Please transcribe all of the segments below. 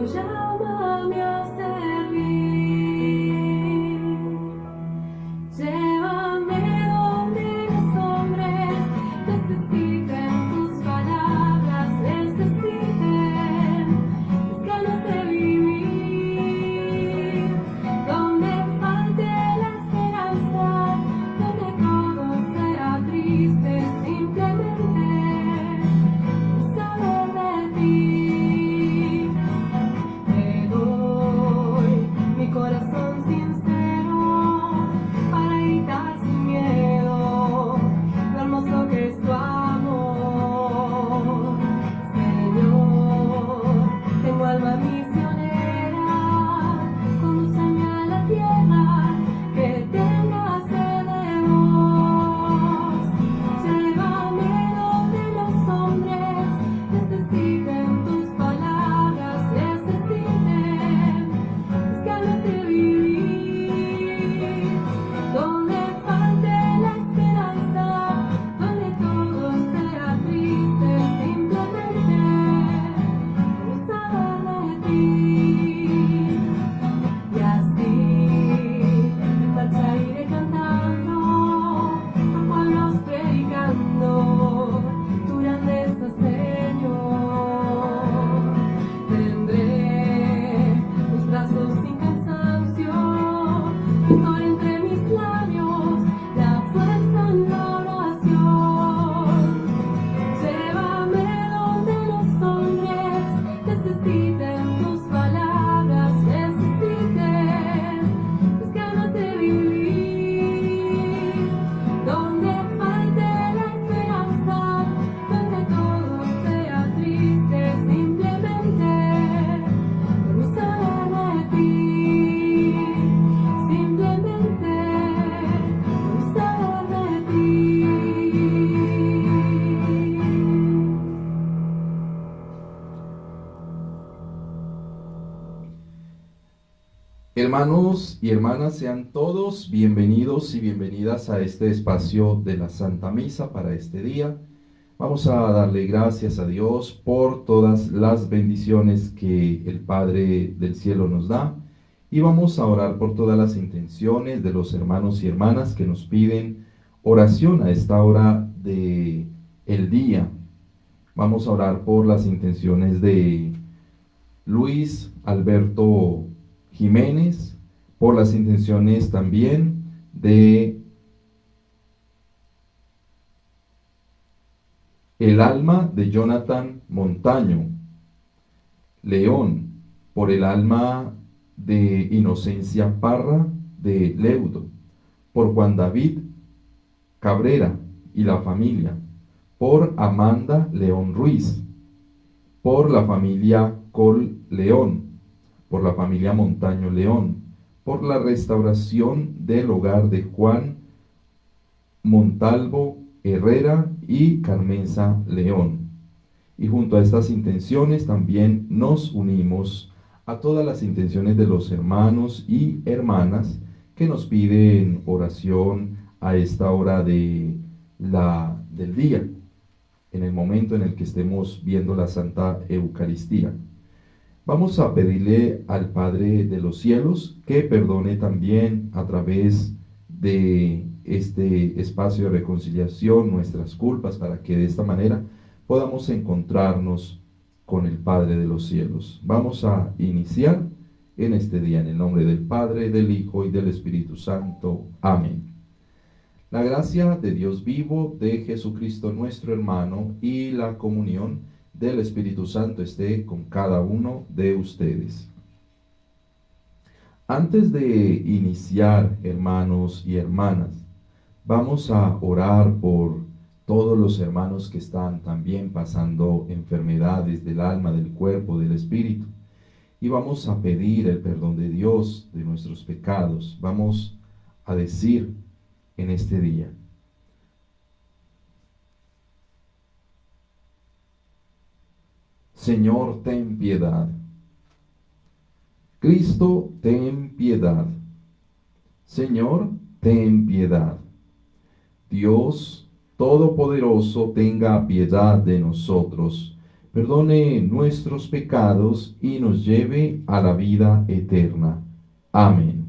llámame a servir. Llévame donde los hombres necesiten tus palabras, necesiten las ganas de vivir, donde falte la esperanza, donde todo sea triste, simplemente saber de ti. Te doy mi corazón sincero para gritar sin miedo lo hermoso que es tu amor. Señor, tengo alma misionera, condúceme a la tierra que tenga sed de vos. Llévame donde los hombres necesiten tus palabras, necesiten las ganas de vivir, donde falte la esperanza, donde todo sea triste, simplemente saber de ti. Y así en marcha iré cantando, por pueblos predicando tu grandeza, Señor. Tendré tus brazos sin cansancio, tu historia entre mis labios, la fuerza en la oración. Llévame donde los hombres necesiten tus palabras, necesiten las ganas de vivir, donde falte la esperanza, donde todo sea triste, simplemente por saber de ti, simplemente por saber de ti. Hermanos y hermanas, sean todos bienvenidos y bienvenidas a este espacio de la Santa Misa para este día. Vamos a darle gracias a Dios por todas las bendiciones que el Padre del Cielo nos da y vamos a orar por todas las intenciones de los hermanos y hermanas que nos piden oración a esta hora del día. Vamos a orar por las intenciones de Luis Alberto Jiménez, por las intenciones también de el alma de Jonathan Montaño León, por el alma de Inocencia Parra de Leudo, por Juan David Cabrera y la familia, por Amanda León Ruiz, por la familia Col León, por la familia Montaño León, por la restauración del hogar de Juan Montalvo Herrera y Carmenza León. Y junto a estas intenciones también nos unimos a todas las intenciones de los hermanos y hermanas que nos piden oración a esta hora del día, en el momento en el que estemos viendo la Santa Eucaristía. Vamos a pedirle al Padre de los cielos que perdone también a través de este espacio de reconciliación nuestras culpas, para que de esta manera podamos encontrarnos con el Padre de los cielos. Vamos a iniciar en este día en el nombre del Padre, del Hijo y del Espíritu Santo. Amén. La gracia de Dios vivo, de Jesucristo nuestro hermano, y la comunión del Espíritu Santo esté con cada uno de ustedes. Antes de iniciar, hermanos y hermanas, vamos a orar por todos los hermanos que están también pasando enfermedades del alma, del cuerpo, del espíritu. Y vamos a pedir el perdón de Dios de nuestros pecados. Vamos a decir en este día: Señor, ten piedad. Cristo, ten piedad. Señor, ten piedad. Dios Todopoderoso, tenga piedad de nosotros, perdone nuestros pecados y nos lleve a la vida eterna. Amén.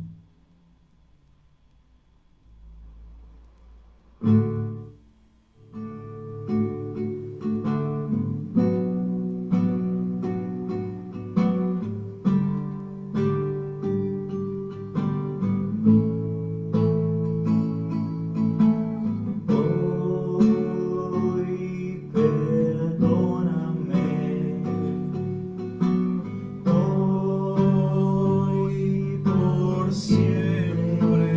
Hoy perdóname, hoy por siempre,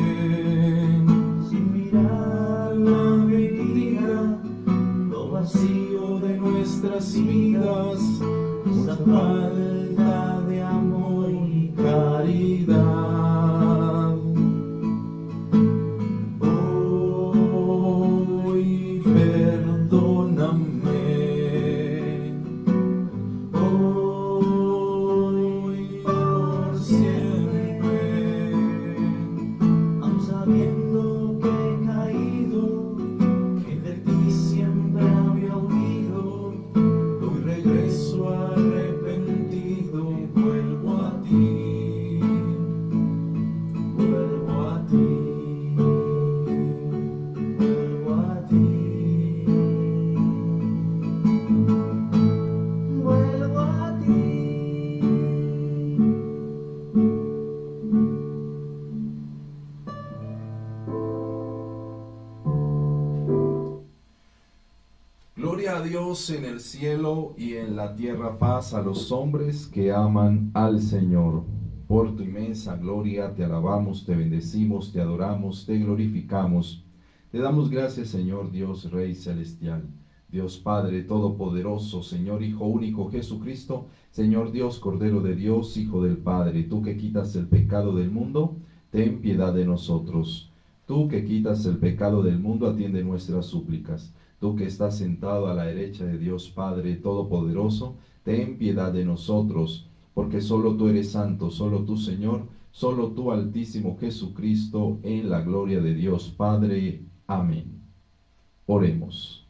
sin mirar la mentira, lo vacío de nuestras vidas, esa falta de amor y caridad. Hoy perdóname, hoy por siempre, aun sabiendo que he caído, que de ti siempre había huido, hoy regreso arrepentido y vuelvo a ti, vuelvo a ti. Vuelvo a ti, vuelvo a ti. Gloria a Dios en el cielo y en la tierra paz a los hombres que aman al Señor. Por tu inmensa gloria te alabamos, te bendecimos, te adoramos, te glorificamos. Te damos gracias, Señor Dios, Rey celestial, Dios Padre todopoderoso, Señor Hijo único Jesucristo, Señor Dios, Cordero de Dios, Hijo del Padre, tú que quitas el pecado del mundo, ten piedad de nosotros. Tú que quitas el pecado del mundo, atiende nuestras súplicas. Tú que estás sentado a la derecha de Dios Padre Todopoderoso, ten piedad de nosotros, porque solo tú eres santo, solo tú, Señor, solo tú, Altísimo Jesucristo, en la gloria de Dios Padre. Amén. Oremos.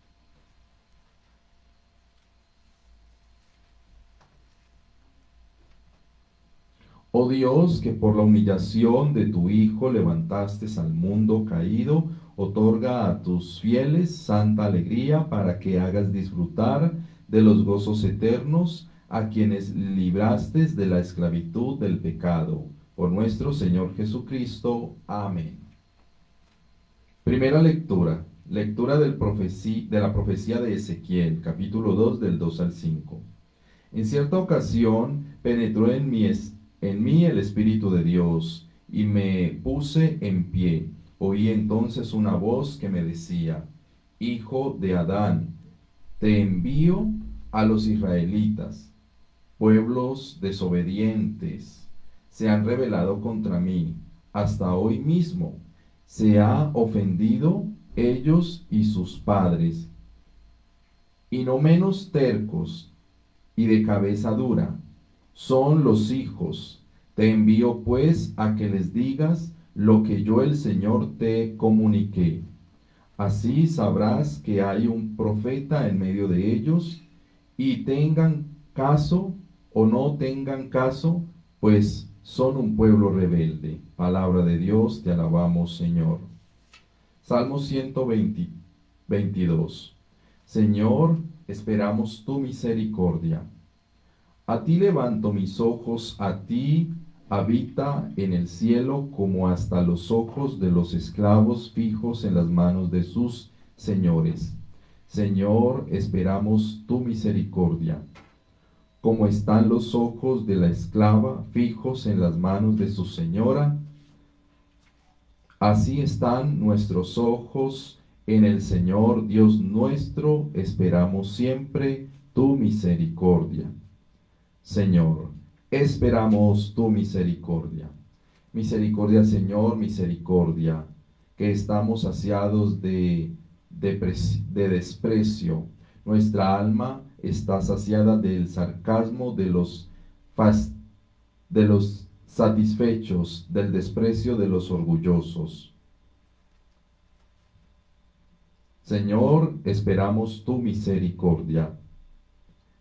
Oh Dios, que por la humillación de tu Hijo levantaste al mundo caído, otorga a tus fieles santa alegría para que hagas disfrutar de los gozos eternos a quienes libraste de la esclavitud del pecado. Por nuestro Señor Jesucristo. Amén. Primera lectura. Lectura de la profecía de Ezequiel, capítulo 2, del 2 al 5. En cierta ocasión penetró en mí el Espíritu de Dios, y me puse en pie. Oí entonces una voz que me decía: Hijo de Adán, te envío a los israelitas, pueblos desobedientes, se han rebelado contra mí, hasta hoy mismo se ha ofendido ellos y sus padres, y no menos tercos y de cabeza dura son los hijos. Te envío pues a que les digas lo que yo el Señor te comuniqué. Así sabrás que hay un profeta en medio de ellos, y tengan caso o no tengan caso, pues son un pueblo rebelde. Palabra de Dios, te alabamos, Señor. Salmo 122. Señor, esperamos tu misericordia. A ti levanto mis ojos, a ti habita en el cielo, como hasta los ojos de los esclavos fijos en las manos de sus señores. Señor, esperamos tu misericordia. Como están los ojos de la esclava fijos en las manos de su señora, así están nuestros ojos en el Señor Dios nuestro, esperamos siempre tu misericordia. Señor, esperamos tu misericordia. Misericordia, Señor, misericordia, que estamos saciados de desprecio. Nuestra alma está saciada del sarcasmo de los satisfechos, del desprecio de los orgullosos. Señor, esperamos tu misericordia.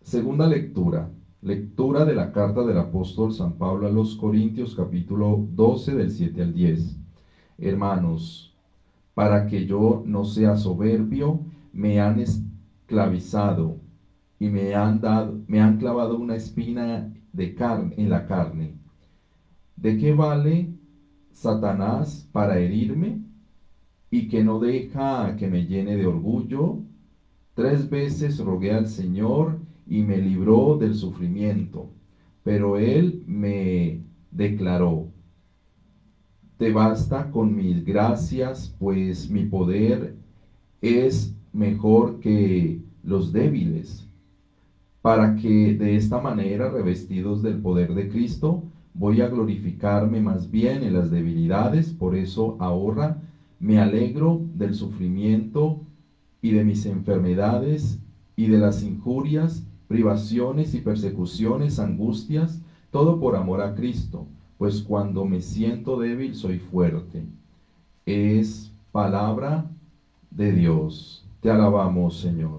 Segunda lectura. Lectura de la carta del apóstol San Pablo a los Corintios, capítulo 12, del 7 al 10. Hermanos, para que yo no sea soberbio, me han esclavizado y me han clavado una espina de carne en la carne. ¿De qué vale Satanás para herirme y que no deja que me llene de orgullo? 3 veces rogué al Señor y me libró del sufrimiento, pero Él me declaró: te basta con mis gracias, pues mi poder es mejor que los débiles, para que de esta manera, revestidos del poder de Cristo, voy a glorificarme más bien en las debilidades. Por eso ahora me alegro del sufrimiento y de mis enfermedades y de las injurias, privaciones y persecuciones, angustias, todo por amor a Cristo, pues cuando me siento débil soy fuerte. Es palabra de Dios. Te alabamos, Señor.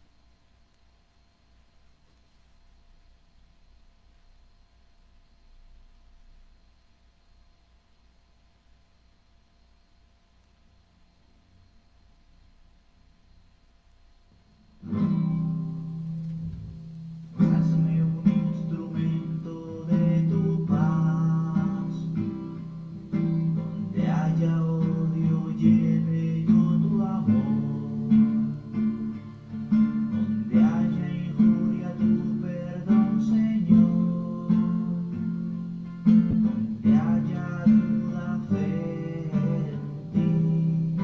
Hazme un instrumento de tu paz, donde haya odio lleve yo tu amor, donde haya injuria tu perdón, Señor, donde haya duda fe en ti.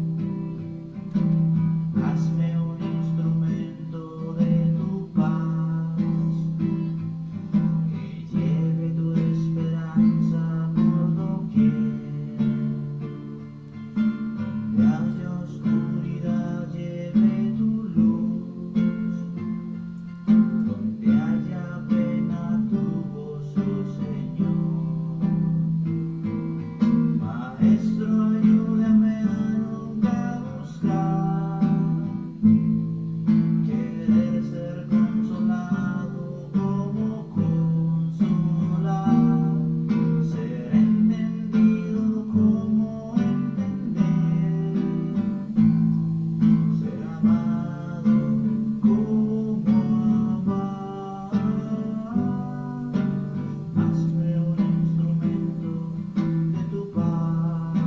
Hazme un instrumento de tu paz, que lleve tu esperanza por doquier, donde haya oscuridad lleve tu luz, donde haya pena tu gozo, Señor. Maestro, ayúdame a nunca buscar querer ser consolado como consolar, ser entendido como entender, ser amado como amar. Hazme un instrumento de tu paz,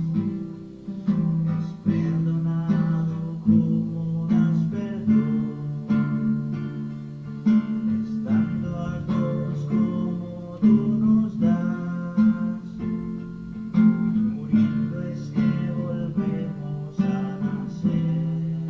es perdonado como das perdón, estando hartos como tú nos das, y muriendo es que volvemos a nacer.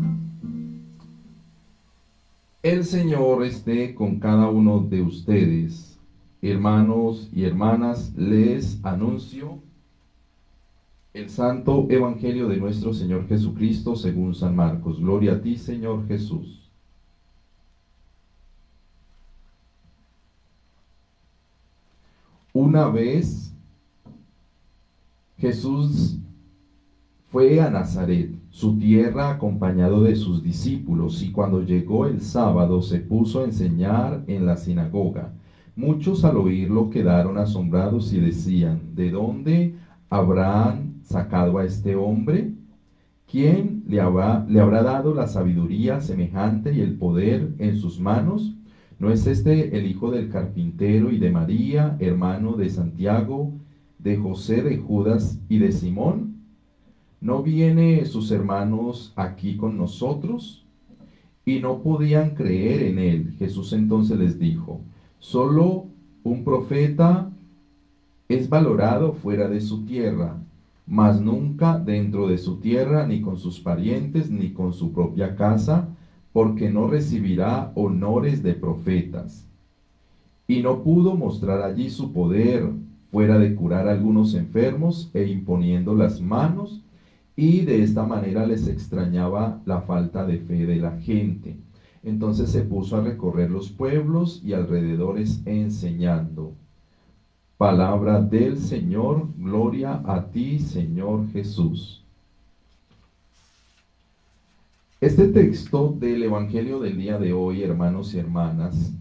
El Señor esté con cada uno de ustedes. Hermanos y hermanas, les anuncio el Santo Evangelio de nuestro Señor Jesucristo según San Marcos. Gloria a ti, Señor Jesús. Una vez Jesús fue a Nazaret, su tierra, acompañado de sus discípulos, y cuando llegó el sábado se puso a enseñar en la sinagoga. Muchos al oírlo quedaron asombrados y decían: ¿de dónde habrán sacado a este hombre? ¿Quién le habrá dado la sabiduría semejante y el poder en sus manos? ¿No es este el hijo del carpintero y de María, hermano de Santiago, de José, de Judas y de Simón? ¿No vienen sus hermanos aquí con nosotros? Y no podían creer en él. Jesús entonces les dijo: solo un profeta es valorado fuera de su tierra, mas nunca dentro de su tierra, ni con sus parientes, ni con su propia casa, porque no recibirá honores de profetas. Y no pudo mostrar allí su poder, fuera de curar a algunos enfermos e imponiendo las manos, y de esta manera les extrañaba la falta de fe de la gente. Entonces se puso a recorrer los pueblos y alrededores enseñando. Palabra del Señor. Gloria a ti, Señor Jesús. Este texto del Evangelio del día de hoy, hermanos y hermanas,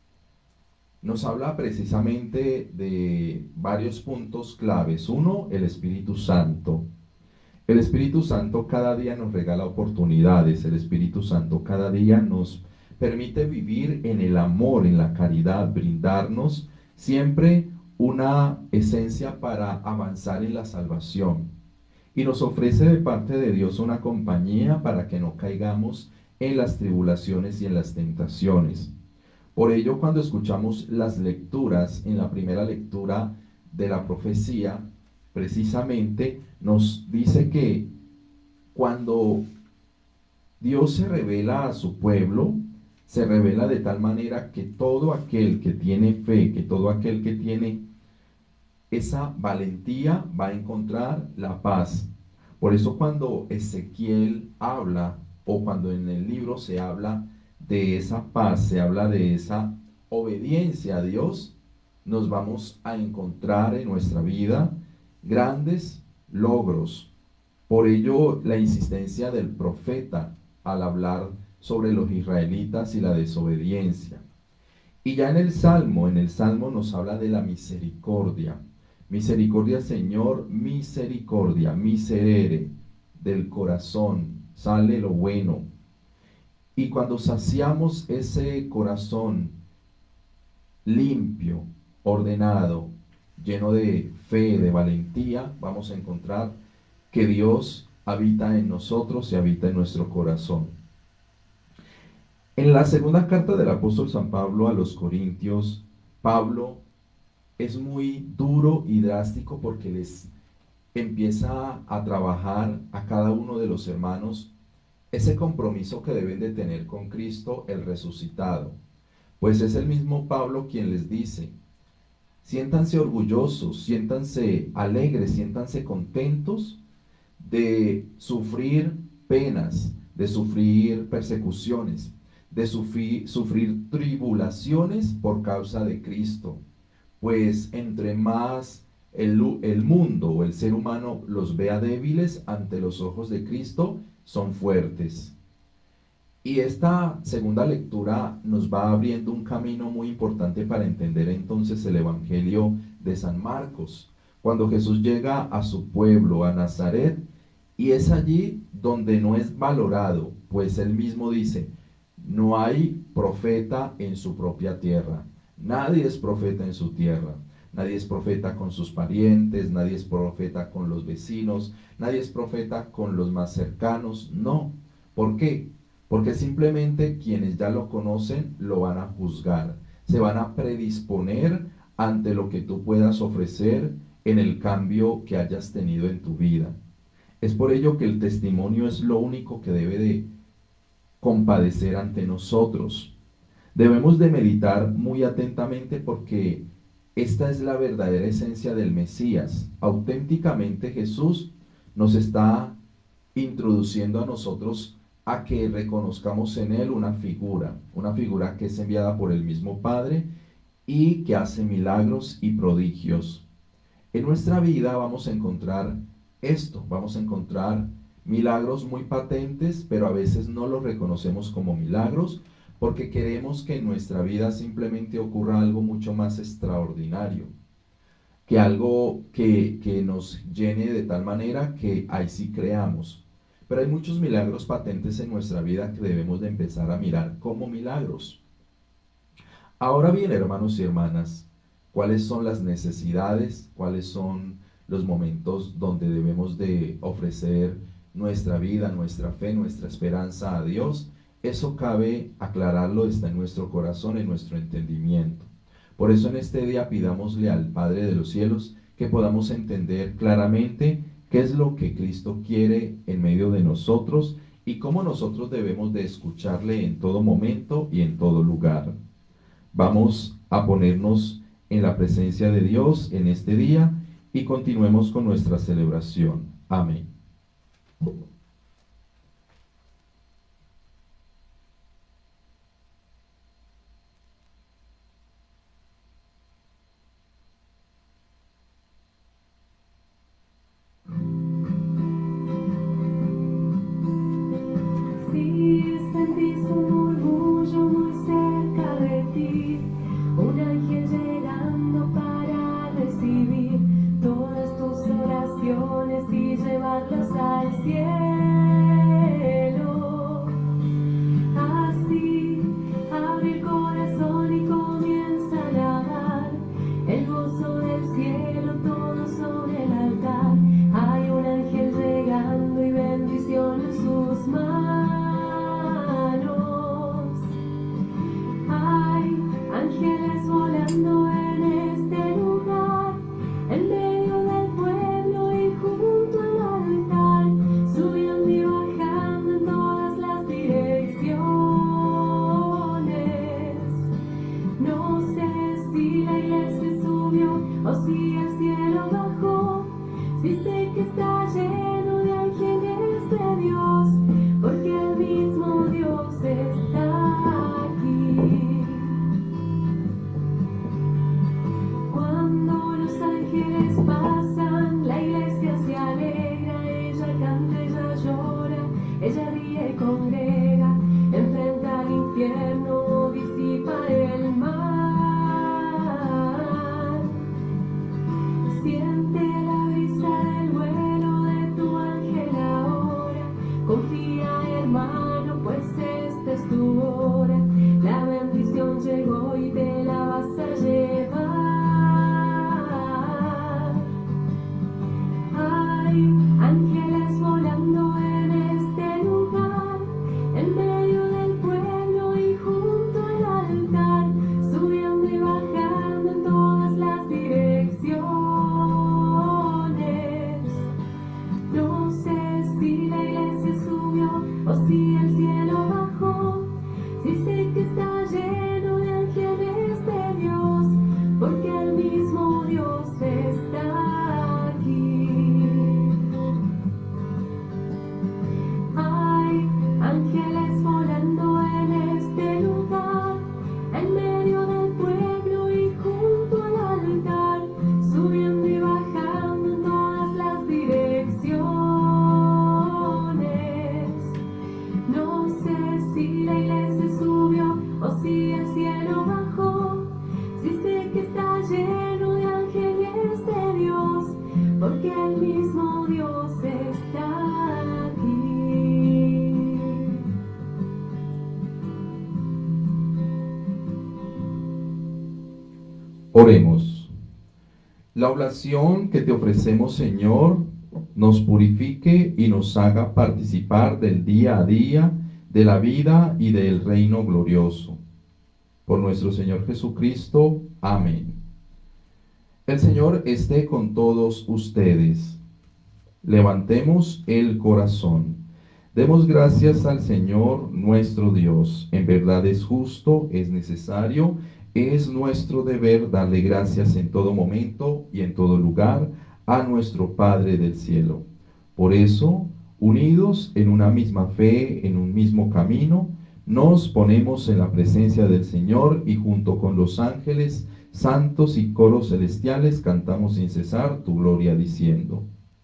nos habla precisamente de varios puntos claves. Uno, el Espíritu Santo. El Espíritu Santo cada día nos regala oportunidades. El Espíritu Santo cada día nos permite vivir en el amor, en la caridad, brindarnos siempre una esencia para avanzar en la salvación. Y nos ofrece de parte de Dios una compañía para que no caigamos en las tribulaciones y en las tentaciones. Por ello, cuando escuchamos las lecturas, en la primera lectura de la profecía, precisamente nos dice que cuando Dios se revela a su pueblo, se revela de tal manera que todo aquel que tiene fe, que todo aquel que tiene esa valentía va a encontrar la paz. Por eso cuando Ezequiel habla, o cuando en el libro se habla de esa paz, se habla de esa obediencia a Dios, nos vamos a encontrar en nuestra vida grandes logros. Por ello, la insistencia del profeta al hablar sobre los israelitas y la desobediencia. Y ya en el Salmo nos habla de la misericordia. Misericordia, Señor, misericordia, miserere, del corazón sale lo bueno. Y cuando saciamos ese corazón limpio, ordenado, lleno de fe, de valentía, vamos a encontrar que Dios habita en nosotros y habita en nuestro corazón. En la segunda carta del apóstol San Pablo a los Corintios, Pablo es muy duro y drástico porque les empieza a trabajar a cada uno de los hermanos ese compromiso que deben de tener con Cristo el resucitado. Pues es el mismo Pablo quien les dice: siéntanse orgullosos, siéntanse alegres, siéntanse contentos de sufrir penas, de sufrir persecuciones, de sufrir tribulaciones por causa de Cristo. Pues entre más el mundo o el ser humano los vea débiles, ante los ojos de Cristo son fuertes. Y esta segunda lectura nos va abriendo un camino muy importante para entender entonces el Evangelio de San Marcos, cuando Jesús llega a su pueblo, a Nazaret, y es allí donde no es valorado, pues él mismo dice: no hay profeta en su propia tierra. Nadie es profeta en su tierra. Nadie es profeta con sus parientes, nadie es profeta con los vecinos, nadie es profeta con los más cercanos. No. ¿Por qué? Porque simplemente quienes ya lo conocen lo van a juzgar, se van a predisponer ante lo que tú puedas ofrecer en el cambio que hayas tenido en tu vida. Es por ello que el testimonio es lo único que debe de compadecer ante nosotros. Debemos de meditar muy atentamente porque esta es la verdadera esencia del Mesías. Auténticamente Jesús nos está introduciendo a nosotros a que reconozcamos en Él una figura que es enviada por el mismo Padre y que hace milagros y prodigios. En nuestra vida vamos a encontrar esto, vamos a encontrar milagros muy patentes, pero a veces no los reconocemos como milagros porque queremos que en nuestra vida simplemente ocurra algo mucho más extraordinario, que algo que nos llene de tal manera que ahí sí creamos. Pero hay muchos milagros patentes en nuestra vida que debemos de empezar a mirar como milagros. Ahora bien, hermanos y hermanas, ¿cuáles son las necesidades? ¿Cuáles son los momentos donde debemos de ofrecer nuestra vida, nuestra fe, nuestra esperanza a Dios? Eso cabe aclararlo, está en nuestro corazón, en nuestro entendimiento. Por eso en este día pidámosle al Padre de los cielos que podamos entender claramente qué es lo que Cristo quiere en medio de nosotros y cómo nosotros debemos de escucharle en todo momento y en todo lugar. Vamos a ponernos en la presencia de Dios en este día y continuemos con nuestra celebración. Amén. Si ángeles pasan, la iglesia se alegra, ella canta, ella llora, ella ríe, congrega, enfrenta al infierno, disipa el mal. Siente la brisa del vuelo de tu ángel ahora, confía hermano, pues esta es tu hora, la bendición llegó y te la vas a llevar. Hay ángeles volando en este lugar, en medio del pueblo y junto al altar, subiendo y bajando en todas las direcciones. No sé si la iglesia subió o si el cielo bajó, si sé que está lleno de ángeles de Dios, porque el mismo Dios está aquí. Hay ángeles volando en este lugar, en medio del pueblo y junto al altar, subiendo y bajando en todas las direcciones. No sé si la iglesia subió o si el cielo bajó, si sé que está lleno de ángeles de Dios, porque el mismo Dios está aquí. Oremos. La oblación que te ofrecemos, Señor, nos purifique y nos haga participar del día a día, de la vida y del reino glorioso. Por nuestro Señor Jesucristo. Amén. El Señor esté con todos ustedes. Levantemos el corazón. Demos gracias al Señor nuestro Dios. En verdad es justo, es necesario, es nuestro deber darle gracias en todo momento y en todo lugar a nuestro Padre del cielo. Por eso, unidos en una misma fe, en un mismo camino, nos ponemos en la presencia del Señor y junto con los ángeles, santos y coros celestiales cantamos sin cesar tu gloria diciendo: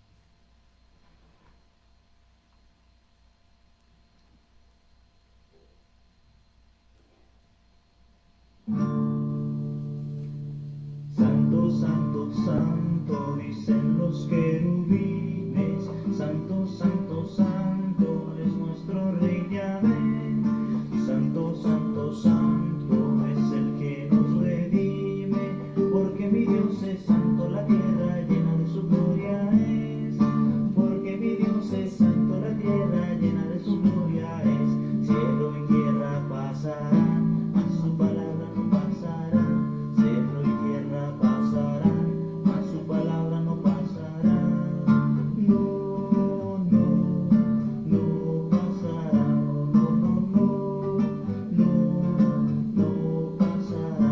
Santo, santo, santo, dicen los querubines. Santo, santo, santo, es nuestro Rey Yahvé. Santo, santo, santo, es el que nos redime. Porque mi Dios es santo, la tierra llena de su gloria es. Porque mi Dios es santo, la tierra llena de su gloria es. Cielo y tierra pasarán, mas su palabra no pasará. Cielo y tierra pasarán, mas su palabra no pasará. No, no, no pasará. No, no, no, no, no pasará.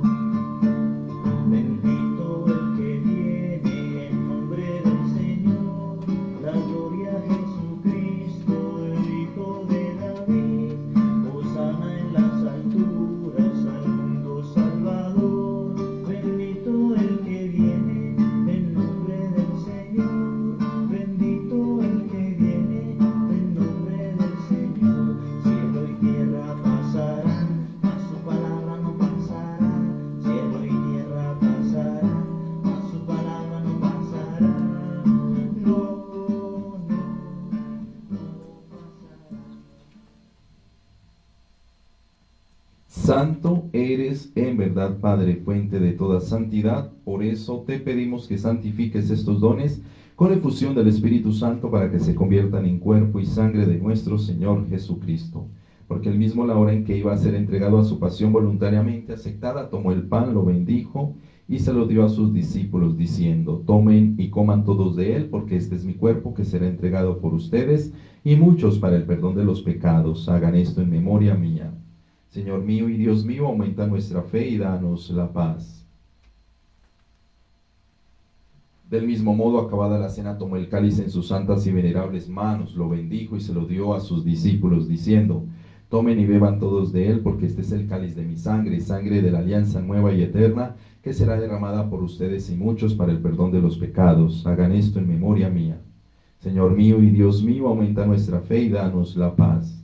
Bendito el que viene en nombre del Señor. La gloria a Jesucristo, el Hijo de David. Hosana en las alturas al mundo salvador. Bendito el que viene en nombre del Señor. Bendito el que viene en nombre del Señor. Cielo y tierra pasarán, mas su palabra no pasará. Cielo y tierra pasarán, mas su palabra no pasará. No, no, no pasará. Santo eres en verdad, Padre, fuente de toda santidad. Por eso te pedimos que santifiques estos dones con efusión del Espíritu Santo para que se conviertan en cuerpo y sangre de nuestro Señor Jesucristo. Porque él mismo, la hora en que iba a ser entregado a su pasión voluntariamente aceptada, tomó el pan, lo bendijo y se lo dio a sus discípulos diciendo: tomen y coman todos de él, porque este es mi cuerpo que será entregado por ustedes y muchos para el perdón de los pecados. Hagan esto en memoria mía. Señor mío y Dios mío, aumenta nuestra fe y danos la paz. Del mismo modo, acabada la cena, tomó el cáliz en sus santas y venerables manos, lo bendijo y se lo dio a sus discípulos, diciendo: Tomen y beban todos de él, porque este es el cáliz de mi sangre, sangre de la alianza nueva y eterna, que será derramada por ustedes y muchos para el perdón de los pecados. Hagan esto en memoria mía. Señor mío y Dios mío, aumenta nuestra fe y danos la paz.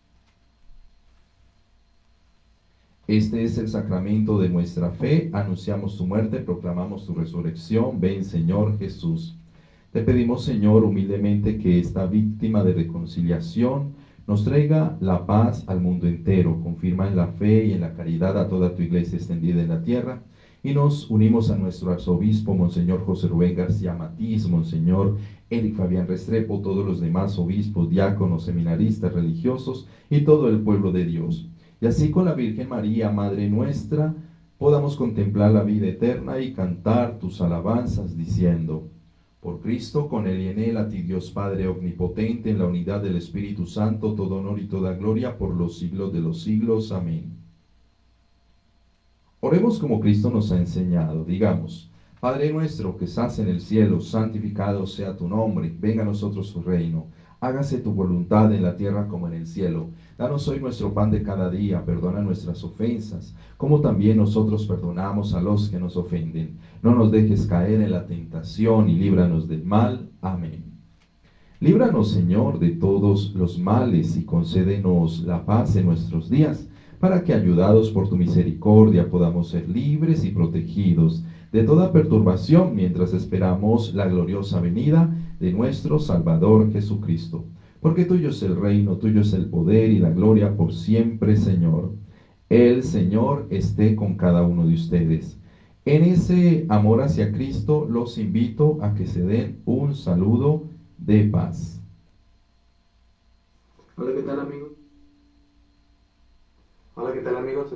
Este es el sacramento de nuestra fe. Anunciamos tu muerte, proclamamos tu resurrección. Ven, Señor Jesús. Te pedimos, Señor, humildemente que esta víctima de reconciliación nos traiga la paz al mundo entero. Confirma en la fe y en la caridad a toda tu iglesia extendida en la tierra. Y nos unimos a nuestro arzobispo, Monseñor José Rubén García Matiz, Monseñor Eric Fabián Restrepo, todos los demás obispos, diáconos, seminaristas, religiosos y todo el pueblo de Dios. Y así con la Virgen María, Madre nuestra, podamos contemplar la vida eterna y cantar tus alabanzas diciendo: por Cristo, con él y en él, a ti Dios Padre omnipotente, en la unidad del Espíritu Santo, todo honor y toda gloria por los siglos de los siglos. Amén. Oremos como Cristo nos ha enseñado. Digamos: Padre nuestro que estás en el cielo, santificado sea tu nombre. Venga a nosotros tu reino. Hágase tu voluntad en la tierra como en el cielo. Danos hoy nuestro pan de cada día. Perdona nuestras ofensas, como también nosotros perdonamos a los que nos ofenden. No nos dejes caer en la tentación y líbranos del mal. Amén. Líbranos, Señor, de todos los males y concédenos la paz en nuestros días, para que, ayudados por tu misericordia, podamos ser libres y protegidos de toda perturbación mientras esperamos la gloriosa venida de nuestro Salvador Jesucristo. Porque tuyo es el reino, tuyo es el poder y la gloria por siempre, Señor. El Señor esté con cada uno de ustedes. En ese amor hacia Cristo los invito a que se den un saludo de paz. Hola, ¿qué tal, amigos? Hola, ¿qué tal, amigos?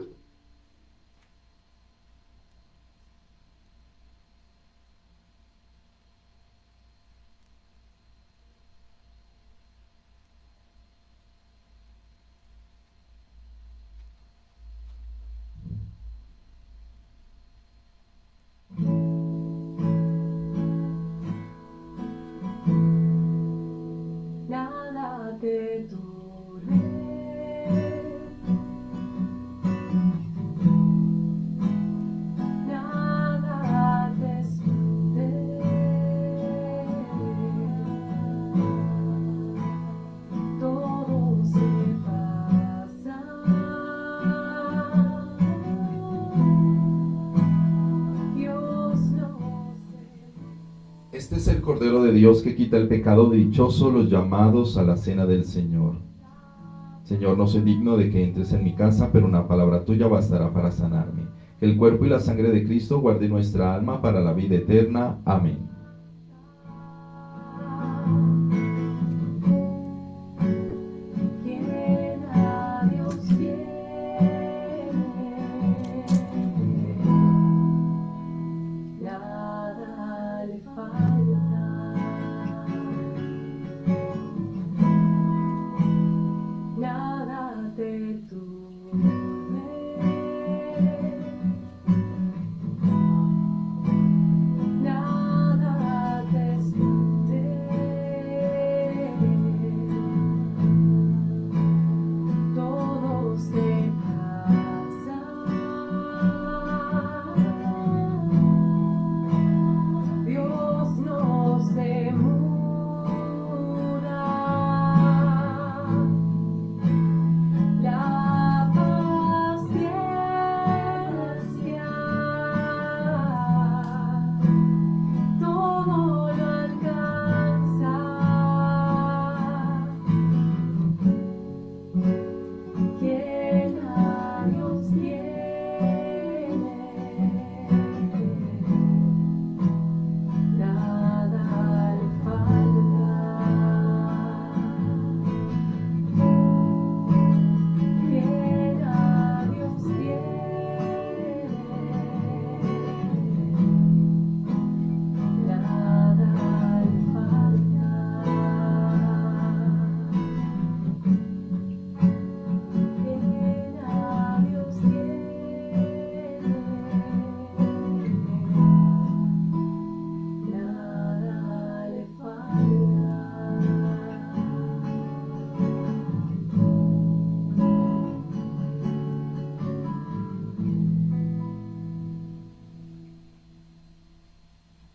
Nada te turbe, nada te espante, todo se pasa. Dios no se... Este es el Cordero de Dios que quita el pecado. Dichosos los llamados a la cena del Señor. Señor, no soy digno de que entres en mi casa, pero una palabra tuya bastará para sanarme. Que el cuerpo y la sangre de Cristo guarde nuestra alma para la vida eterna. Amén. Quien a Dios tiene, nada le falta, nada te turbe, nada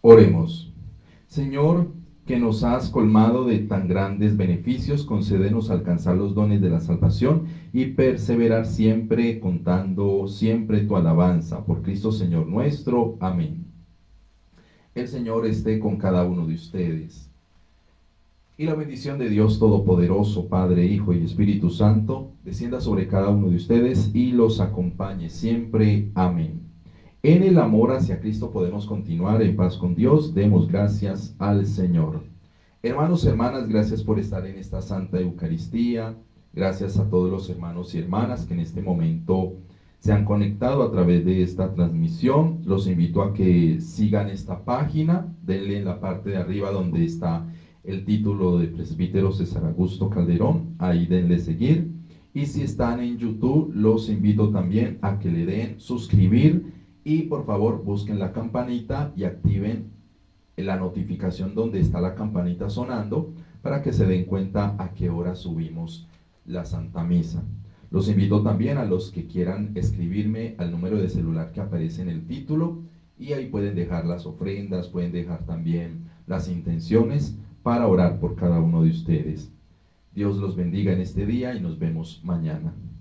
Oremos. Señor, que nos has colmado de tan grandes beneficios, concédenos alcanzar los dones de la salvación y perseverar siempre contando siempre tu alabanza. Por Cristo Señor nuestro. Amén. El Señor esté con cada uno de ustedes. Y la bendición de Dios Todopoderoso, Padre, Hijo y Espíritu Santo, descienda sobre cada uno de ustedes y los acompañe siempre. Amén. En el amor hacia Cristo podemos continuar en paz con Dios. Demos gracias al Señor. Hermanos, hermanas, gracias por estar en esta Santa Eucaristía. Gracias a todos los hermanos y hermanas que en este momento se han conectado a través de esta transmisión. Los invito a que sigan esta página. Denle en la parte de arriba donde está el título de Presbítero César Augusto Calderón. Ahí denle seguir. Y si están en YouTube, los invito también a que le den suscribir. Y por favor busquen la campanita y activen la notificación donde está la campanita sonando para que se den cuenta a qué hora subimos la Santa Misa. Los invito también a los que quieran escribirme al número de celular que aparece en el título y ahí pueden dejar las ofrendas, pueden dejar también las intenciones para orar por cada uno de ustedes. Dios los bendiga en este día y nos vemos mañana.